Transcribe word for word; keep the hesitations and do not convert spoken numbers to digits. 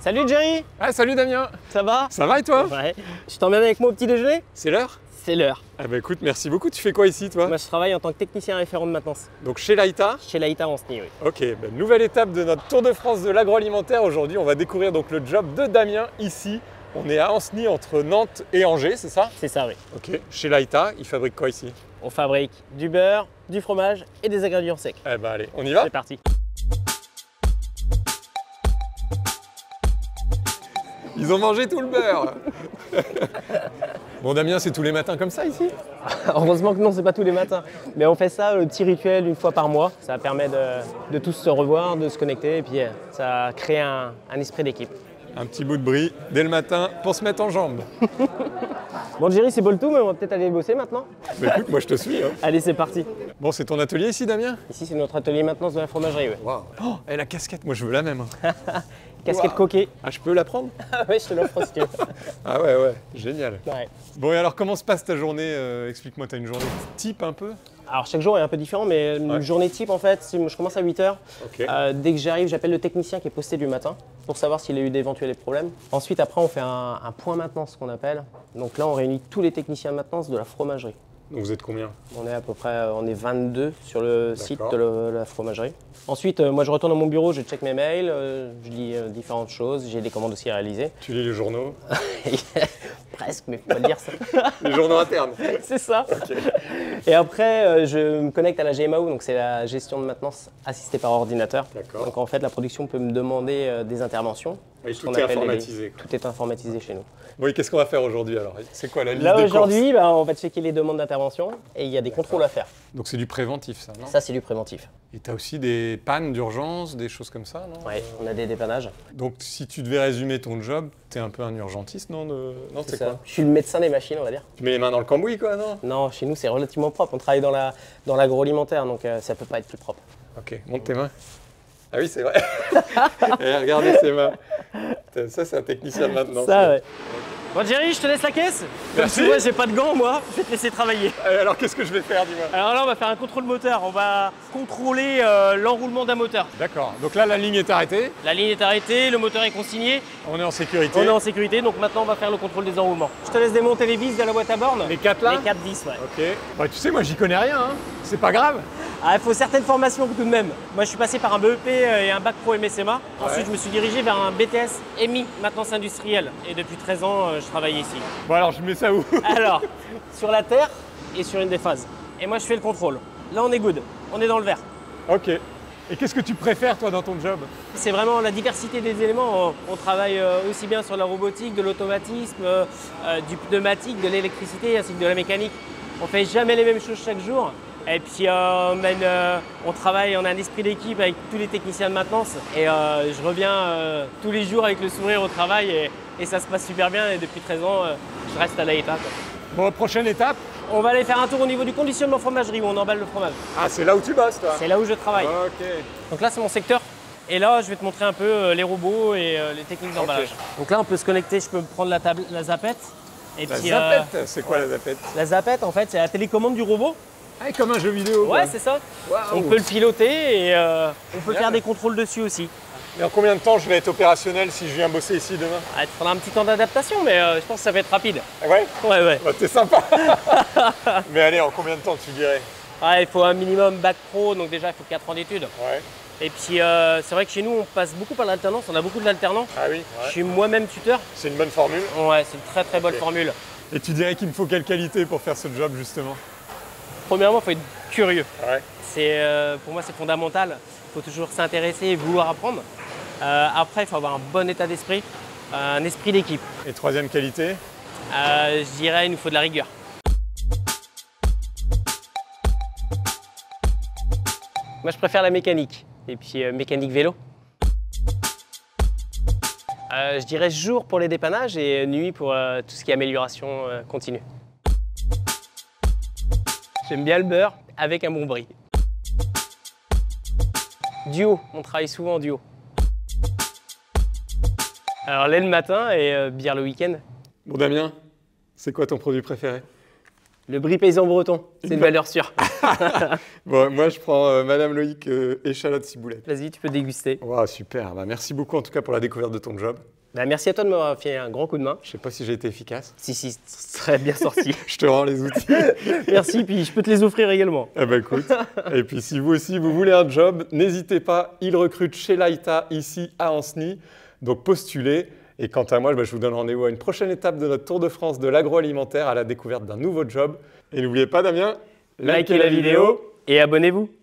Salut Jerry. Ah salut Damien. Ça va? Ça va et toi? Ouais. Je t'emmène avec moi au petit déjeuner? C'est l'heure? C'est l'heure. Ah bah écoute, merci beaucoup. Tu fais quoi ici toi? Moi je travaille en tant que technicien référent de maintenance. Donc chez Laïta? Chez Laïta en Sni, oui. Ok, bah, nouvelle étape de notre Tour de France de l'agroalimentaire. Aujourd'hui, on va découvrir donc le job de Damien ici. On est à Ancenis entre Nantes et Angers, c'est ça? C'est ça, oui. Ok. Chez Laïta, il fabrique quoi ici? On fabrique du beurre, du fromage et des ingrédients secs. Eh bah allez, on y va? C'est parti. Ils ont mangé tout le beurre. Bon Damien, c'est tous les matins comme ça ici? Heureusement que non, c'est pas tous les matins. Mais on fait ça, le petit rituel, une fois par mois. Ça permet de, de tous se revoir, de se connecter et puis ça crée un, un esprit d'équipe. Un petit bout de brie dès le matin pour se mettre en jambes. Bon Jerry, c'est beau le tout, mais on va peut-être aller bosser maintenant. Bah écoute, moi je te suis. Hein. Allez, c'est parti. Bon, c'est ton atelier ici Damien? Ici, c'est notre atelier maintenance de la fromagerie. Ouais. Waouh. Oh, et la casquette, moi je veux la même. Casquette Wow. coquet. Ah, je peux la prendre? Ah ouais, je te l'offre si tu veux. Ah ouais, ouais, génial. Ouais. Bon, et alors comment se passe ta journée? euh, Explique-moi, t'as une journée type un peu? Alors chaque jour est un peu différent, mais une Ouais. journée type en fait, si je commence à huit heures. Ok. Euh, dès que j'arrive, j'appelle le technicien qui est posté du matin pour savoir s'il a eu d'éventuels problèmes. Ensuite, après, on fait un, un point maintenance qu'on appelle. Donc là, on réunit tous les techniciens de maintenance de la fromagerie. Donc vous êtes combien? On est à peu près on est vingt-deux sur le site D'accord. de le- la fromagerie. Ensuite, euh, moi je retourne dans mon bureau, je check mes mails, euh, je lis euh, différentes choses, j'ai des commandes aussi à réaliser. Tu lis les journaux? Presque, mais faut pas le dire ça. Les journaux internes? C'est ça. Ok. Et après, euh, je me connecte à la G M A O, donc c'est la gestion de maintenance assistée par ordinateur. D'accord. Donc en fait, la production peut me demander euh, des interventions. Oui, ce tout qu'on est appelle les- informatisé, quoi. Tout est informatisé chez nous. Oui, qu'est-ce qu'on va faire aujourd'hui alors? C'est quoi la liste Là des courses? aujourd'hui, bah, on va checker les demandes d'intervention et il y a des contrôles à faire. Donc c'est du préventif ça, non? Ça, c'est du préventif. Et t'as aussi des pannes d'urgence, des choses comme ça, non? Ouais, on a des dépannages. Donc si tu devais résumer ton job, t'es un peu un urgentiste, non? de- Non, c'est ça. quoi? Je suis le médecin des machines, on va dire. Tu mets les mains dans le cambouis, quoi, non? Non, chez nous, c'est relativement propre. On travaille dans la dans l'agroalimentaire, donc euh, ça peut pas être plus propre. Ok, monte tes mains. Ah oui, c'est vrai. Et regardez ses mains. Putain, ça, c'est un technicien de maintenance. Ça, ouais. Bon Jerry, je te laisse la caisse. Comme Merci. tu vois, j'ai pas de gants, moi. Je vais te laisser travailler. Et alors, qu'est-ce que je vais faire, dis-moi? Alors là, on va faire un contrôle moteur. On va contrôler euh, l'enroulement d'un moteur. D'accord. Donc là, la ligne est arrêtée. La ligne est arrêtée, le moteur est consigné. On est en sécurité. On est en sécurité, donc maintenant, on va faire le contrôle des enroulements. Je te laisse démonter les vis de la boîte à borne. Les quatre là? Les quatre vis, ouais. Ok. Bah, tu sais, moi, j'y connais rien. Hein. C'est pas grave. Ah, il faut certaines formations tout de même. Moi, je suis passé par un B E P et un bac pro M S M A. Ensuite, je me suis dirigé vers un B T S M I, maintenance industrielle. Et depuis treize ans, euh, je travaille ici. Bon, alors, je mets ça où? Alors, sur la terre et sur une des phases. Et moi, je fais le contrôle. Là, on est good. On est dans le vert. Ok. Et qu'est-ce que tu préfères, toi, dans ton job? C'est vraiment la diversité des éléments. On, on travaille euh, aussi bien sur la robotique, de l'automatisme, euh, euh, du pneumatique, de l'électricité ainsi que de la mécanique. On fait jamais les mêmes choses chaque jour. Et puis euh, on, mène, euh, on travaille, on a un esprit d'équipe avec tous les techniciens de maintenance. Et euh, je reviens euh, tous les jours avec le sourire au travail et, et ça se passe super bien. Et depuis treize ans, euh, je reste à Laïta. Bon, prochaine étape. On va aller faire un tour au niveau du conditionnement fromagerie où on emballe le fromage. Ah, c'est là où tu bosses, toi? C'est là où je travaille. Ok. Donc là, c'est mon secteur. Et là, je vais te montrer un peu euh, les robots et euh, les techniques d'emballage. Ok. Donc là, on peut se connecter. Je peux prendre la, table, la zapette. Et La puis, euh, zapette, c'est quoi la zapette? la zapette, en fait, c'est la télécommande du robot. Ah, comme un jeu vidéo. Ouais, quoi. c'est ça. Waouh. On peut le piloter et euh, on peut Bien. faire des contrôles dessus aussi. Et en combien de temps je vais être opérationnel si je viens bosser ici demain? Ah, il te faudra un petit temps d'adaptation, mais euh, je pense que ça va être rapide. Ah ouais? Ouais, ouais. Bah, t'es sympa. Mais allez, en combien de temps tu dirais? Ah, il faut un minimum bac pro, donc déjà, il faut quatre ans d'études. Ouais. Et puis, euh, c'est vrai que chez nous, on passe beaucoup par l'alternance. On a beaucoup de l'alternant. Ah oui, Je ouais. suis moi-même tuteur. C'est une bonne formule. Ouais, c'est une très très bonne Ok. formule. Et tu dirais qu'il me faut quelle qualité pour faire ce job justement? Premièrement, il faut être curieux. Ouais. C'est, euh, pour moi, c'est fondamental. Il faut toujours s'intéresser et vouloir apprendre. Euh, après, il faut avoir un bon état d'esprit, euh, un esprit d'équipe. Et troisième qualité? Euh, je dirais, il nous faut de la rigueur. Moi, je préfère la mécanique. Et puis, euh, mécanique vélo. Euh, je dirais jour pour les dépannages et nuit pour euh, tout ce qui est amélioration euh, continue. J'aime bien le beurre avec un bon brie. Duo, on travaille souvent en duo. Alors lait le matin et euh, bière le week-end. Bon Damien, c'est quoi ton produit préféré? Le brie paysan breton, c'est une valeur sûre. Bon, moi, je prends euh, Madame Loïc euh, échalote ciboulette. Vas-y, tu peux déguster. Wow, super. Bah, merci beaucoup en tout cas pour la découverte de ton job. Bah, merci à toi de m'avoir fait un grand coup de main. Je sais pas si j'ai été efficace. Si, si, très bien sorti. Je te rends les outils. Merci, puis je peux te les offrir également. Eh ben écoute. Et puis si vous aussi, vous voulez un job, n'hésitez pas. Ils recrutent chez Laïta, ici à Ancenis. Donc postulez. Et quant à moi, bah, je vous donne rendez-vous à une prochaine étape de notre Tour de France de l'agroalimentaire à la découverte d'un nouveau job. Et n'oubliez pas, Damien, Likez la vidéo et abonnez-vous.